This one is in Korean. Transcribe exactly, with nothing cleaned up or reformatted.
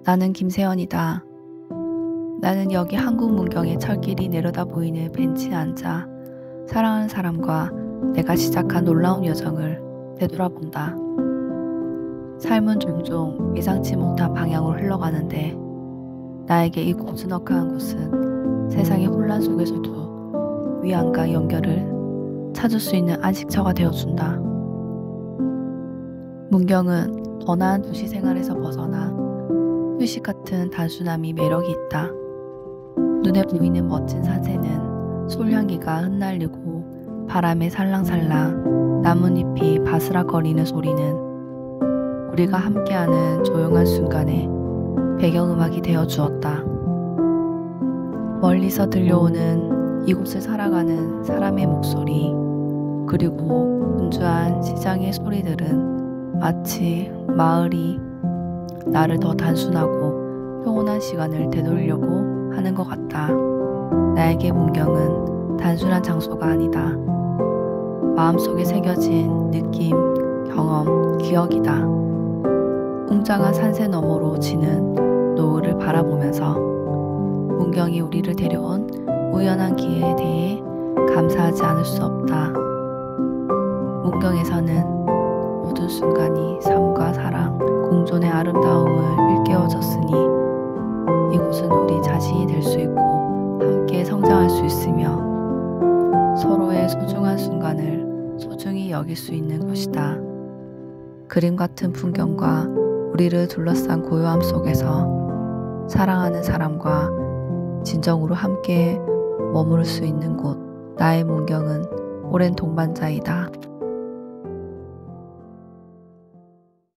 나는 김세연이다. 나는 여기 한국 문경의 철길이 내려다 보이는 벤치에 앉아 사랑하는 사람과 내가 시작한 놀라운 여정을 되돌아본다. 삶은 종종 예상치 못한 방향으로 흘러가는데 나에게 이 고즈넉한 곳은 세상의 혼란 속에서도 위안과 연결을 찾을 수 있는 안식처가 되어준다. 문경은 번화한 도시 생활에서 벗어나 휴식 같은 단순함이 매력이 있다. 눈에 보이는 멋진 산세는 솔향기가 흩날리고 바람에 살랑살랑 나뭇잎이 바스락거리는 소리는 우리가 함께하는 조용한 순간에 배경음악이 되어 주었다. 멀리서 들려오는 이곳을 살아가는 사람의 목소리, 그리고 분주한 시장의 소리들은 마치 마을이 나를 더 단순하고 평온한 시간을 되돌리려고 하는 것 같다. 나에게 문경은 단순한 장소가 아니다. 마음속에 새겨진 느낌, 경험, 기억이다. 웅장한 산세 너머로 지는 노을을 바라보면서 문경이 우리를 데려온 우연한 기회에 대해 감사하지 않을 수 없다. 문경에서는 모든 순간이 삶과 사랑, 공존의 아름다움을 일깨워줬으니 이곳은 우리 자신이 될 수 있고 함께 성장할 수 있으며 서로의 소중한 순간을 소중히 여길 수 있는 곳이다. 그림 같은 풍경과 우리를 둘러싼 고요함 속에서 사랑하는 사람과 진정으로 함께 머무를 수 있는 곳, 나의 문경은 오랜 동반자이다.